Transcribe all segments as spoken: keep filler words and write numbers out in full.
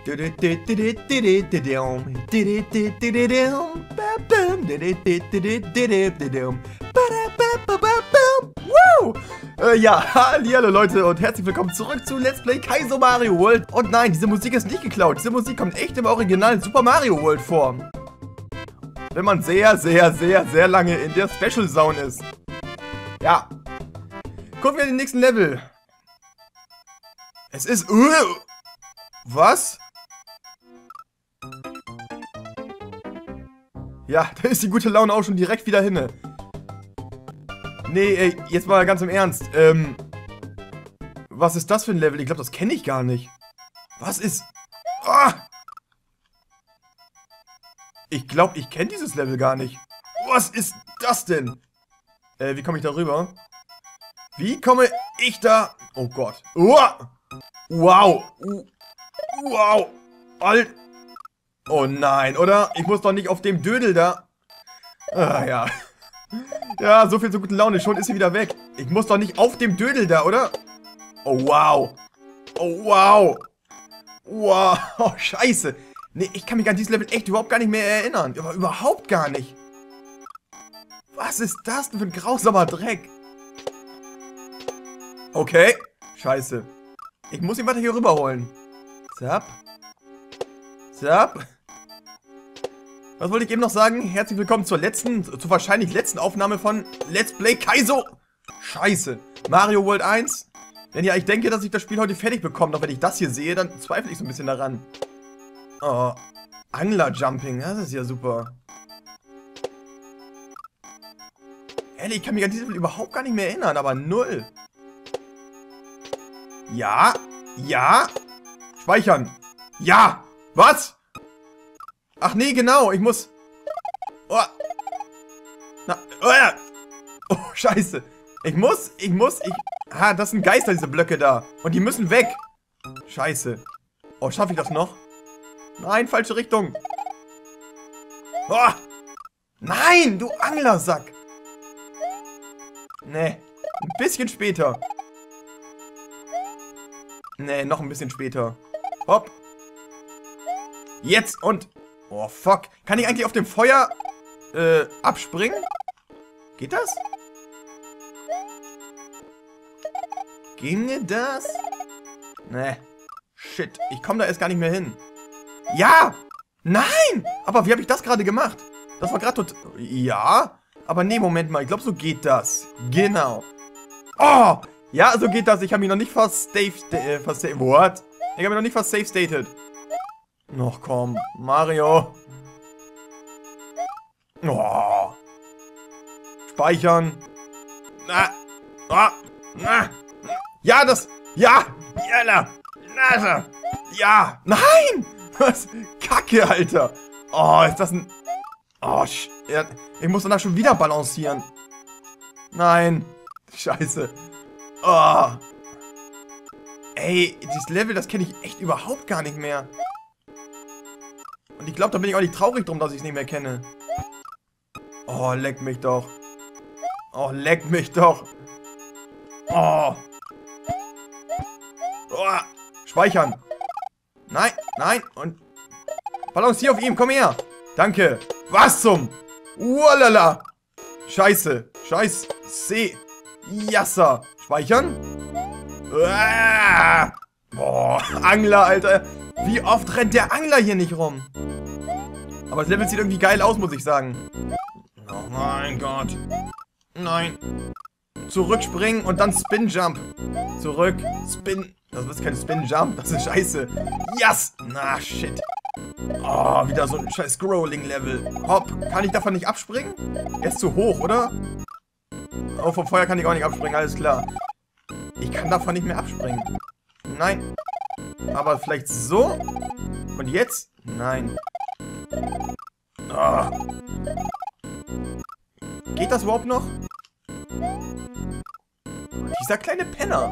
Woo! Äh, ja, hallo Leute und herzlich willkommen zurück zu Let's Play Kaizo Mario World. Und nein, diese Musik ist nicht geklaut. Diese Musik kommt echt im originalen Super Mario World vor. Wenn man sehr, sehr, sehr, sehr lange in der Special Zone ist. Ja. Gucken wir in den nächsten Level. Es ist... Uh, was? Ja, da ist die gute Laune auch schon direkt wieder hinne. Nee, ey, jetzt mal ganz im Ernst. Ähm, was ist das für ein Level? Ich glaube, das kenne ich gar nicht. Was ist... Ah! Ich glaube, ich kenne dieses Level gar nicht. Was ist das denn? Äh, wie komme ich da rüber? Wie komme ich da... Oh Gott. Uah! Wow. Wow. Alt. Oh nein, oder? Ich muss doch nicht auf dem Dödel da... Ah, ja. Ja, so viel zur guten Laune. Schon ist sie wieder weg. Ich muss doch nicht auf dem Dödel da, oder? Oh, wow. Oh, wow. Wow. Oh, scheiße. Nee, ich kann mich an dieses Level echt überhaupt gar nicht mehr erinnern. Aber überhaupt gar nicht. Was ist das denn für ein grausamer Dreck? Okay. Scheiße. Ich muss ihn weiter hier rüberholen. Zap. Zap. Was wollte ich eben noch sagen? Herzlich willkommen zur letzten, zur wahrscheinlich letzten Aufnahme von Let's Play Kaizo. Scheiße. Mario World eins. Denn ja, ich denke, dass ich das Spiel heute fertig bekomme. Doch wenn ich das hier sehe, dann zweifle ich so ein bisschen daran. Oh. Angler-Jumping. Das ist ja super. Ehrlich, ich kann mich an dieses Spiel überhaupt gar nicht mehr erinnern, aber null. Ja. Ja. Speichern. Ja. Was? Ach nee, genau. Ich muss... Oh. Na, oh ja. Oh, scheiße. Ich muss, ich muss, ich... Ah, das sind Geister, diese Blöcke da. Und die müssen weg. Scheiße. Oh, schaffe ich das noch? Nein, falsche Richtung. Oh. Nein, du Anglersack. Nee. Ein bisschen später. Nee, noch ein bisschen später. Hopp. Jetzt und... Oh, fuck. Kann ich eigentlich auf dem Feuer äh, abspringen? Geht das? Ginge das? Nee. Shit. Ich komme da erst gar nicht mehr hin. Ja! Nein! Aber wie habe ich das gerade gemacht? Das war gerade total... Ja? Aber nee, Moment mal. Ich glaube, so geht das. Genau. Oh! Ja, so geht das. Ich habe mich noch nicht fast safe... Äh, fast safe... What? Ich habe mich noch nicht fast safe stated. Noch komm, Mario. Oh. Speichern. Na. Ah. Na. Ja, das. Ja. Ja. Na. Ja. Nein. Was? Kacke, Alter. Oh, ist das ein... Oh, ja. Ich muss danach schon wieder balancieren. Nein. Scheiße. Oh. Ey, dieses Level, das kenne ich echt überhaupt gar nicht mehr. Und ich glaube, da bin ich auch nicht traurig drum, dass ich es nicht mehr kenne. Oh, leck mich doch. Oh, leck mich doch. Oh. Oh. Speichern. Nein, nein. Und balancier auf ihm, komm her. Danke. Was zum? Ualala. Scheiße. Scheiß. C. Yassa. Speichern. Ah. Boah, Angler, Alter. Wie oft rennt der Angler hier nicht rum? Aber das Level sieht irgendwie geil aus, muss ich sagen. Oh mein Gott. Nein. Zurückspringen und dann Spin Jump. Zurück. Spin. Das ist kein Spin Jump. Das ist scheiße. Yes. Na, shit. Oh, wieder so ein scheiß Scrolling-Level. Hopp. Kann ich davon nicht abspringen? Er ist zu hoch, oder? Oh, vom Feuer kann ich auch nicht abspringen. Alles klar. Ich kann davon nicht mehr abspringen. Nein. Aber vielleicht so? Und jetzt? Nein. Oh. Geht das überhaupt noch? Dieser kleine Penner.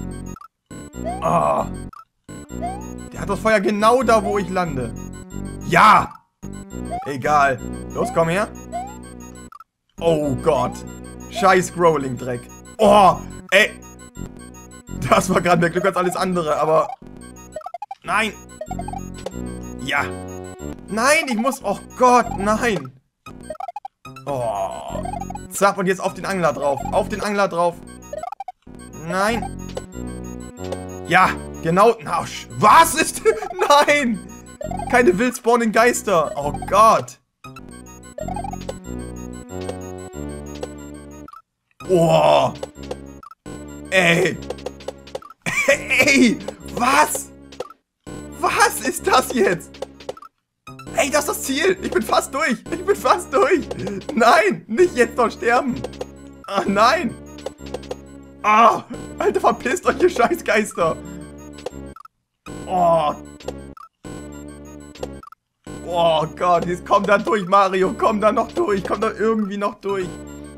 Oh. Der hat das Feuer genau da, wo ich lande. Ja! Egal. Los, komm her. Oh Gott. Scheiß Scrolling-Dreck. Oh, ey. Das war gerade mehr Glück als alles andere, aber... Nein. Ja. Nein, ich muss... Oh Gott, nein. Oh. Zack, und jetzt auf den Angler drauf. Auf den Angler drauf. Nein. Ja, genau. Na, was ist... Nein. Keine wild spawnenden Geister. Oh Gott. Oh. Ey. Ey. Was? Was ist das jetzt? Ey, das ist das Ziel. Ich bin fast durch. Ich bin fast durch. Nein, nicht jetzt noch sterben. Ah, nein. Ah, Alter, verpisst euch, ihr Scheißgeister. Oh. Oh Gott, jetzt komm da durch, Mario. Komm da noch durch. Komm da irgendwie noch durch.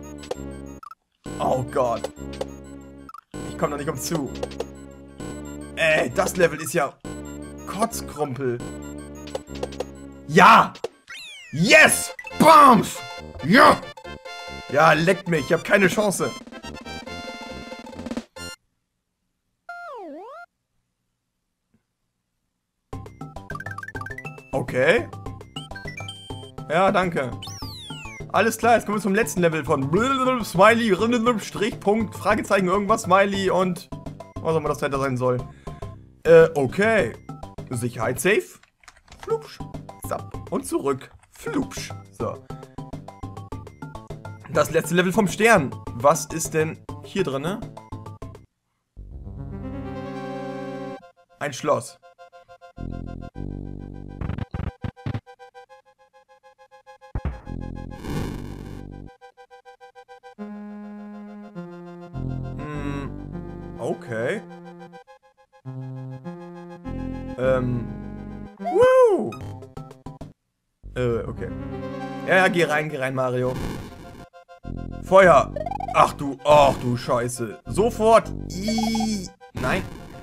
Oh Gott. Ich komm da nicht um zu. Ey, das Level ist ja Kotzkrumpel. Ja! Yes! Bams! Ja! Ja, leckt mich. Ich habe keine Chance. Okay. Ja, danke. Alles klar, jetzt kommen wir zum letzten Level von Smiley, Strich, Punkt, Fragezeichen, irgendwas, Smiley und was auch immer das dahinter sein soll. Äh, okay. Sicherheit safe. Flupsch. Zapp. Und zurück. Flupsch. So. Das letzte Level vom Stern. Was ist denn hier drin? Ein Schloss. Hm. Okay. Ähm. Woo! Äh, okay. Ja, ja, geh rein, geh rein, Mario. Feuer! Ach du, ach du Scheiße. Sofort! Ii. Nein.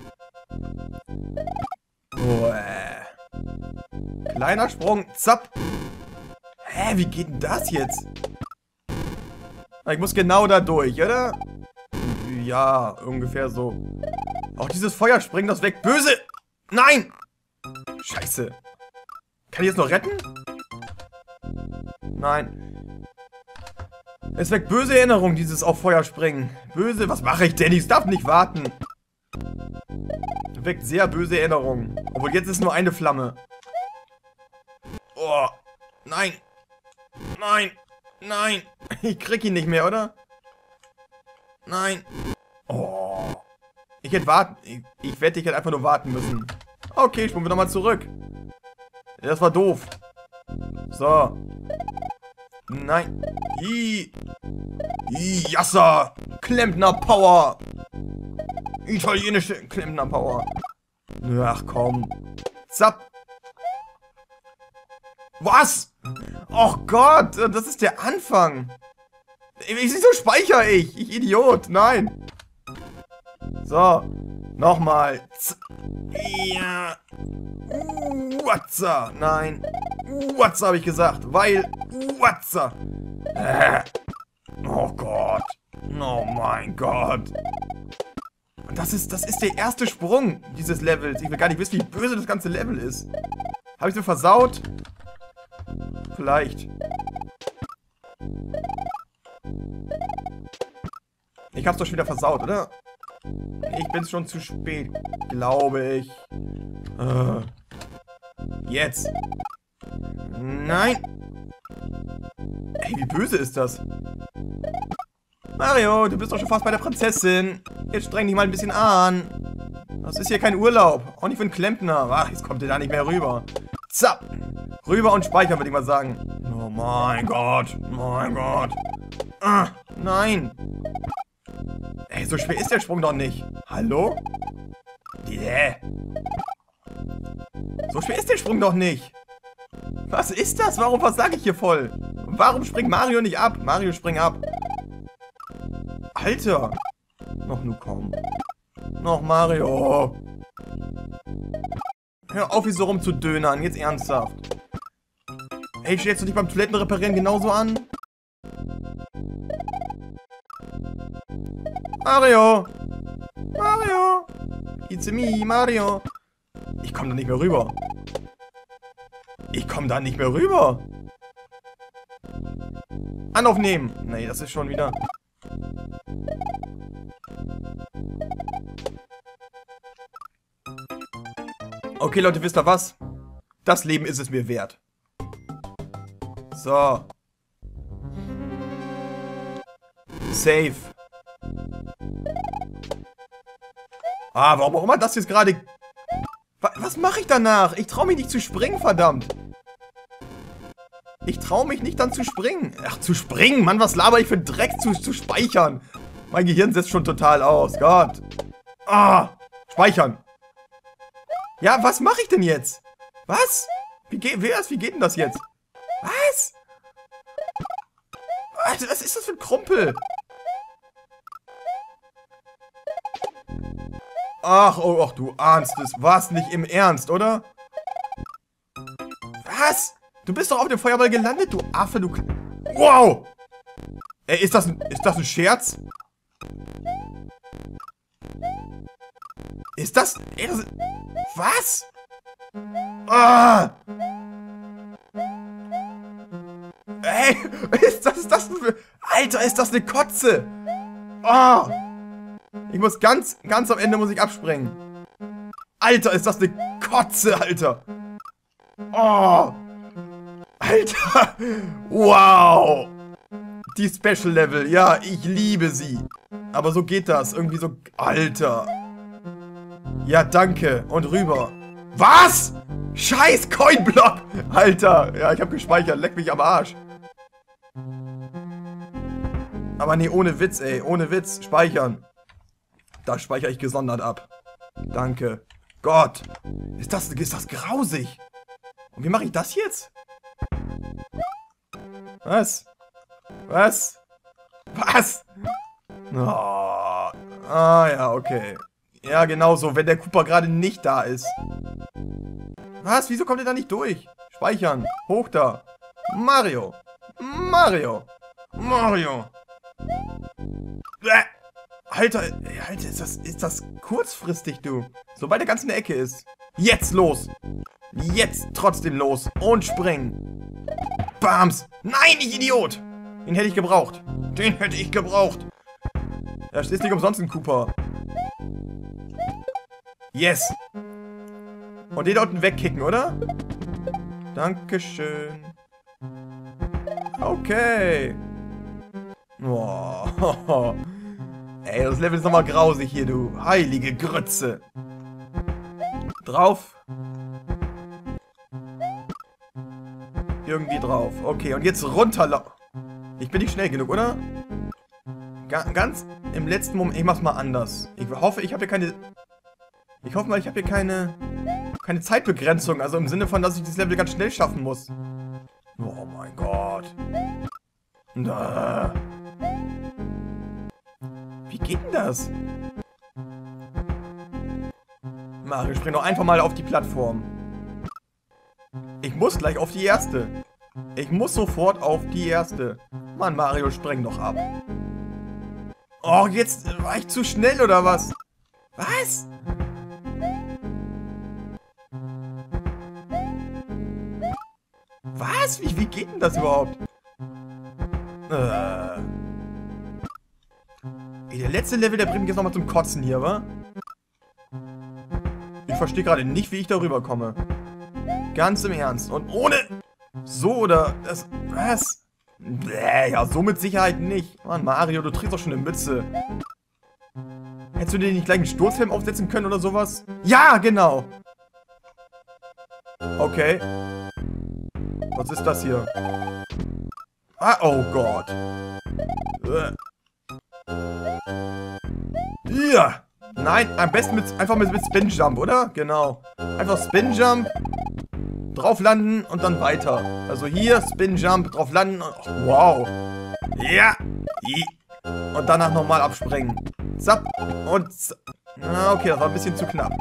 Oh, äh. Kleiner Sprung. Zapp. Hä, wie geht denn das jetzt? Ich muss genau da durch, oder? Ja, ungefähr so. Auch dieses Feuer springt das weg. Böse! Nein! Scheiße. Kann ich jetzt noch retten? Nein. Es weckt böse Erinnerungen, dieses auf Feuer springen. Böse, was mache ich denn? Ich darf nicht warten. Weckt sehr böse Erinnerungen. Obwohl, jetzt ist nur eine Flamme. Oh. Nein. Nein. Nein. Ich krieg ihn nicht mehr, oder? Nein. Oh. Ich hätte warten. Ich, ich wette, ich hätte einfach nur warten müssen. Okay, schwimmen wir nochmal zurück. Das war doof. So. Nein. I. I. Yassa. Klempner Power. Italienische Klempner Power. Ach komm. Zapp. Was? Oh Gott, das ist der Anfang. Wieso speichere ich? Ich Idiot. Nein. So. Nochmal. Z ja. Watza. Nein. Watza habe ich gesagt. Weil. Watza. Äh. Oh Gott. Oh mein Gott. Und das ist, das ist der erste Sprung dieses Levels. Ich will gar nicht wissen, wie böse das ganze Level ist. Habe ich so versaut? Vielleicht. Ich hab's doch schon wieder versaut, oder? Ich bin's schon zu spät, glaube ich. Äh. Jetzt. Nein. Ey, wie böse ist das? Mario, du bist doch schon fast bei der Prinzessin. Jetzt streng dich mal ein bisschen an. Das ist hier kein Urlaub. Auch nicht für einen Klempner. Ach, jetzt kommt ihr da nicht mehr rüber. Zapp. Rüber und speichern, würde ich mal sagen. Oh mein Gott. Mein Gott. Ah, nein. Ey, so schwer ist der Sprung doch nicht. Hallo? Yeah. So schwer ist der Sprung doch nicht. Was ist das? Warum versage ich hier voll? Warum springt Mario nicht ab? Mario, spring ab. Alter. Noch nur komm. Noch Mario. Hör auf, hier so rumzudönern. Jetzt ernsthaft. Ey, stellst du dich beim Toilettenreparieren genauso an? Mario. Mario. It's me, Mario. Ich komme da nicht mehr rüber. Ich komme da nicht mehr rüber. Anlauf nehmen. Nee, das ist schon wieder... Okay, Leute, wisst ihr was? Das Leben ist es mir wert. So. Safe. Ah, warum auch immer das jetzt gerade... Was mache ich danach? Ich traue mich nicht zu springen, verdammt. Ich traue mich nicht dann zu springen. Ach, zu springen? Mann, was laber ich für Dreck zu, zu speichern? Mein Gehirn setzt schon total aus. Gott. Ah, speichern. Ja, was mache ich denn jetzt? Was? Wie geht, wer, wie geht denn das jetzt? Was? Alter, was ist das für ein Krumpel? Ach, oh, ach, du ahnst es. War's nicht im Ernst, oder? Was? Du bist doch auf dem Feuerball gelandet, du Affe, du... Wow! Ey, ist das ein, ist das ein Scherz? Ist das... Ey, das... Was? Ah! Ey, ist das, ist das für... Alter, ist das eine Kotze? Ah! Ich muss ganz, ganz am Ende muss ich abspringen. Alter, ist das eine Kotze, Alter. Oh. Alter. Wow. Die Special Level. Ja, ich liebe sie. Aber so geht das. Irgendwie so... Alter. Ja, danke. Und rüber. Was? Scheiß Coinblock. Alter. Ja, ich habe gespeichert. Leck mich am Arsch. Aber nee, ohne Witz, ey. Ohne Witz. Speichern. Da speichere ich gesondert ab. Danke. Gott. Ist das, ist das grausig. Und wie mache ich das jetzt? Was? Was? Was? Oh. Ah ja, okay. Ja, genau so. Wenn der Cooper gerade nicht da ist. Was? Wieso kommt er da nicht durch? Speichern. Hoch da. Mario. Mario. Mario. Bäh. Alter, Alter, ist das, ist das kurzfristig, du. Sobald er ganz in der Ecke ist. Jetzt los. Jetzt trotzdem los. Und springen. Bams. Nein, ich Idiot. Den hätte ich gebraucht. Den hätte ich gebraucht. Das ist nicht umsonst ein Cooper. Yes. Und den da unten wegkicken, oder? Dankeschön. Okay. Oh. Ey, das Level ist nochmal grausig hier, du. Heilige Grütze. Drauf. Irgendwie drauf. Okay, und jetzt runterlaufen. Ich bin nicht schnell genug, oder? Ga ganz im letzten Moment. Ich mach's mal anders. Ich hoffe, ich habe hier keine... Ich hoffe mal, ich habe hier keine... Keine Zeitbegrenzung. Also im Sinne von, dass ich dieses Level ganz schnell schaffen muss. Oh mein Gott. Da. Wie geht denn das? Mario, spring doch einfach mal auf die Plattform. Ich muss gleich auf die erste. Ich muss sofort auf die erste. Mann, Mario, spreng doch ab. Oh, jetzt war ich zu schnell, oder was? Was? Was? Wie, wie geht denn das überhaupt? Äh... Ey, der letzte Level, der bringt mich jetzt nochmal zum Kotzen hier, wa? Ich verstehe gerade nicht, wie ich darüber komme. Ganz im Ernst. Und ohne... So oder... Das... Was? Bäh, ja, so mit Sicherheit nicht. Mann, Mario, du trägst doch schon eine Mütze. Hättest du dir nicht gleich einen Sturzhelm aufsetzen können oder sowas? Ja, genau. Okay. Was ist das hier? Ah, oh Gott. Ja. Nein, am besten mit, einfach mit, mit Spin Jump, oder? Genau. Einfach Spin Jump, drauf landen und dann weiter. Also hier Spin Jump, drauf landen. Und, oh, wow. Ja. Und danach nochmal abspringen. Zapp. Und zapp. Okay, das war ein bisschen zu knapp.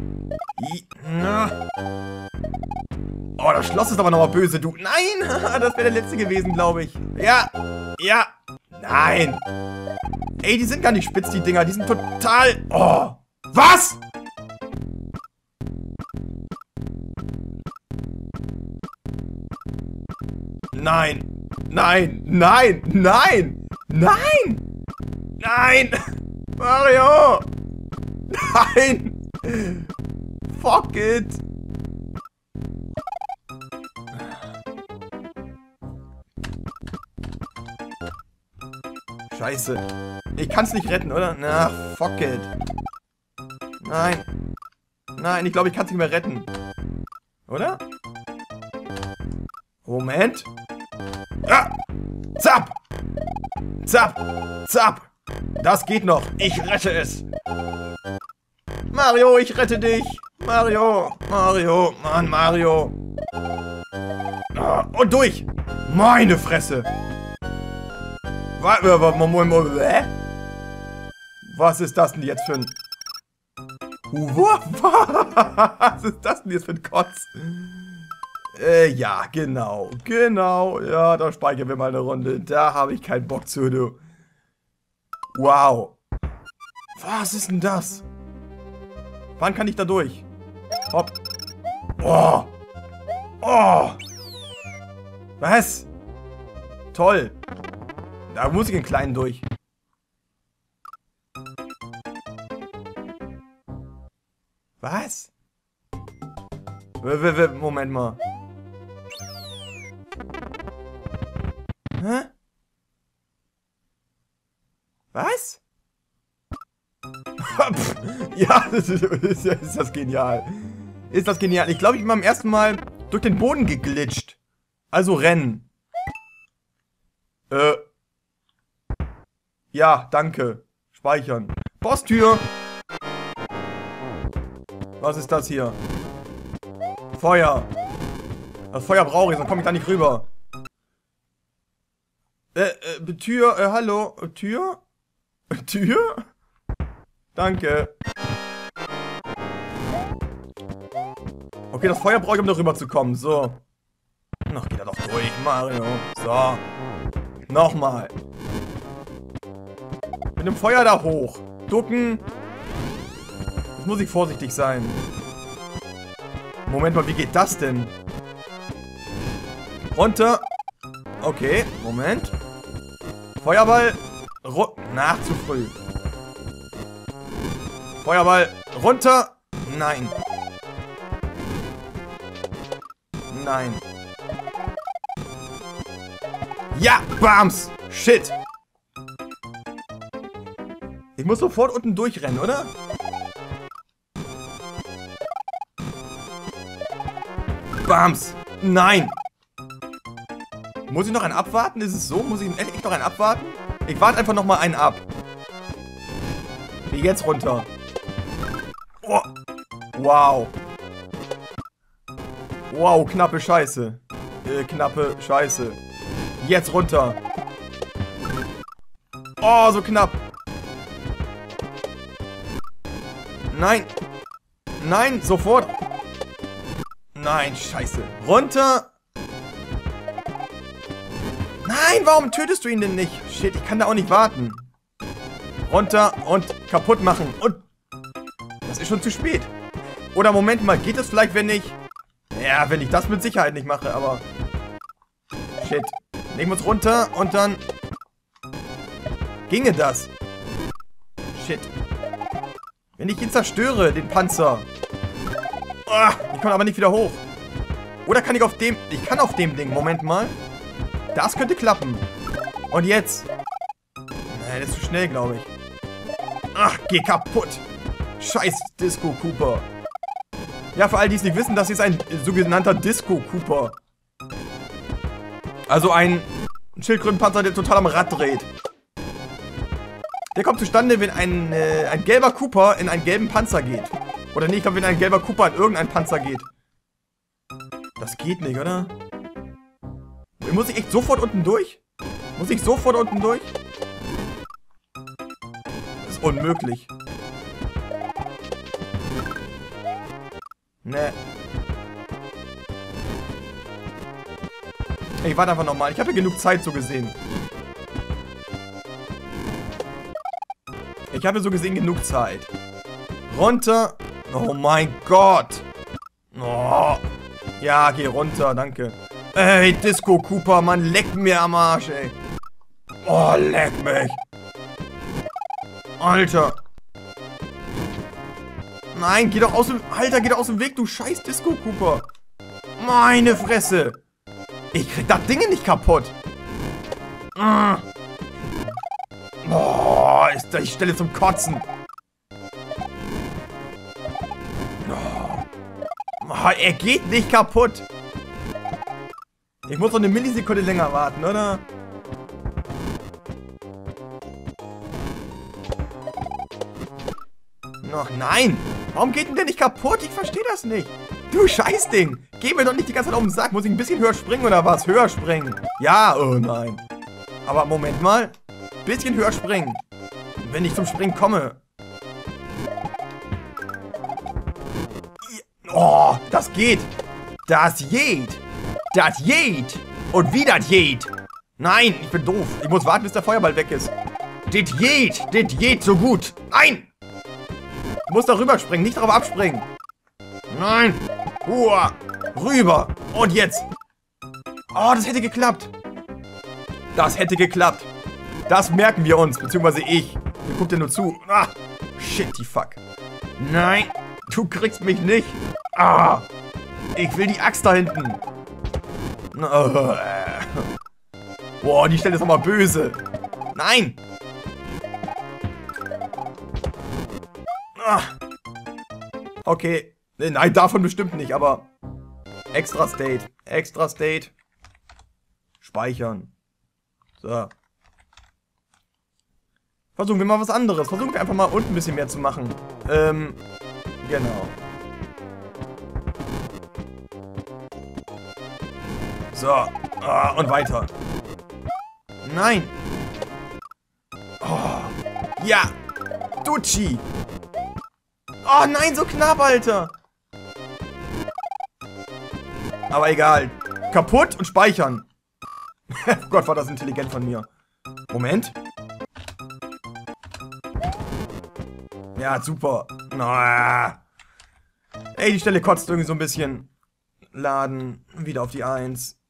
Oh, das Schloss ist aber nochmal böse, du. Nein, das wäre der letzte gewesen, glaube ich. Ja. Ja. Nein. Ey, die sind gar nicht spitz, die Dinger. Die sind total... Oh. Was? Nein. Nein. Nein. Nein. Nein. Nein. Mario. Nein. Fuck it. Scheiße. Ich kann's nicht retten, oder? Na, fuck it. Nein. Nein, ich glaube, ich kann's nicht mehr retten. Oder? Moment. Ah! Zap! Zap! Zap! Das geht noch. Ich rette es. Mario, ich rette dich. Mario. Mario. Mann, Mario. Ah, und durch. Meine Fresse. Was ist das denn jetzt für ein... Was ist das denn jetzt für ein Kotz? Äh, ja, genau. Genau. Ja, da speichern wir mal eine Runde. Da habe ich keinen Bock zu, du. Wow. Was ist denn das? Wann kann ich da durch? Hopp. Oh. Oh. Was? Toll. Da muss ich einen kleinen durch. Was? Moment mal. Hä? Was? Ja, das ist, ist, ist das genial. Ist das genial. Ich glaube, ich bin beim ersten Mal durch den Boden geglitscht. Also rennen. Äh. Ja, danke. Speichern. Posttür. Was ist das hier? Feuer. Das Feuer brauche ich, sonst komme ich da nicht rüber. Äh, äh, Tür, äh, hallo. Tür? Tür? Danke. Okay, das Feuer brauche ich, um da rüber zu kommen. So. Ach, geht er doch durch, Mario. So. Nochmal. Mit dem Feuer da hoch. Ducken. Jetzt muss ich vorsichtig sein. Moment mal, wie geht das denn? Runter. Okay, Moment. Feuerball. Ru Nach, zu früh. Feuerball. Runter. Nein. Nein. Ja, Bams. Shit. Ich muss sofort unten durchrennen, oder? Bams. Nein. Muss ich noch einen abwarten? Ist es so? Muss ich echt noch einen abwarten? Ich warte einfach noch mal einen ab. Geh jetzt runter. Oh. Wow. Wow, knappe Scheiße. Äh, knappe Scheiße. Jetzt runter. Oh, so knapp. Nein. Nein, sofort. Nein, scheiße. Runter. Nein, warum tötest du ihn denn nicht? Shit, ich kann da auch nicht warten. Runter und kaputt machen. Und das ist schon zu spät. Oder Moment mal, geht es vielleicht, wenn ich... Ja, wenn ich das mit Sicherheit nicht mache, aber... Shit. Ich muss runter und dann... Ginge das? Shit. Wenn ich ihn zerstöre, den Panzer. Oh, ich komme aber nicht wieder hoch. Oder kann ich auf dem... Ich kann auf dem Ding. Moment mal. Das könnte klappen. Und jetzt. Nee, das ist zu schnell, glaube ich. Ach, geh kaputt. Scheiß Disco Cooper. Ja, für all die es nicht wissen, das ist ein sogenannter Disco Cooper. Also ein Schildkrötenpanzer, der total am Rad dreht. Der kommt zustande, wenn ein, äh, ein gelber Cooper in einen gelben Panzer geht. Oder nicht, ich glaube, wenn ein gelber Cooper in irgendeinen Panzer geht. Das geht nicht, oder? Muss ich echt sofort unten durch? Muss ich sofort unten durch? Das ist unmöglich. Ne. Ich warte einfach nochmal. Ich habe ja genug Zeit so gesehen. Ich habe so gesehen genug Zeit. Runter. Oh mein Gott. Oh. Ja, geh runter, danke. Ey, Disco Cooper, Mann, leck mir am Arsch, ey. Oh, leck mich. Alter. Nein, geh doch aus dem... Alter, geh doch aus dem Weg, du scheiß Disco Cooper. Meine Fresse. Ich krieg das Ding nicht kaputt. Boah, ist die Stelle zum Kotzen. Oh, er geht nicht kaputt. Ich muss noch eine Millisekunde länger warten, oder? Ach nein! Warum geht denn der nicht kaputt? Ich verstehe das nicht. Du Scheißding! Geh mir doch nicht die ganze Zeit auf den Sack. Muss ich ein bisschen höher springen oder was? Höher springen. Ja, oh nein. Aber Moment mal. Bisschen höher springen. Wenn ich zum Springen komme. Oh, das geht. Das geht. Das geht. Und wie das geht. Nein, ich bin doof. Ich muss warten, bis der Feuerball weg ist. Das geht. Das geht so gut. Nein. Ich muss da rüber springen, nicht darauf abspringen. Nein. Uah. Rüber. Und jetzt. Oh, das hätte geklappt. Das hätte geklappt. Das merken wir uns, beziehungsweise ich. Ihr guckt ja nur zu. Ah. Shit, die fuck. Nein. Du kriegst mich nicht. Ah. Ich will die Axt da hinten. Oh. Boah, die Stelle ist nochmal böse. Nein. Ah. Okay. Nein, davon bestimmt nicht, aber... Extra State. Extra State. Speichern. So. Versuchen wir mal was anderes. Versuchen wir einfach mal unten ein bisschen mehr zu machen. Ähm, genau. So. Ah, und weiter. Nein. Oh. Ja. Ducci. Oh nein, so knapp, Alter. Aber egal. Kaputt und speichern. Oh Gott, war das intelligent von mir. Moment. Ja, super. Na. Ey, die Stelle kotzt irgendwie so ein bisschen. Laden. Wieder auf die eins.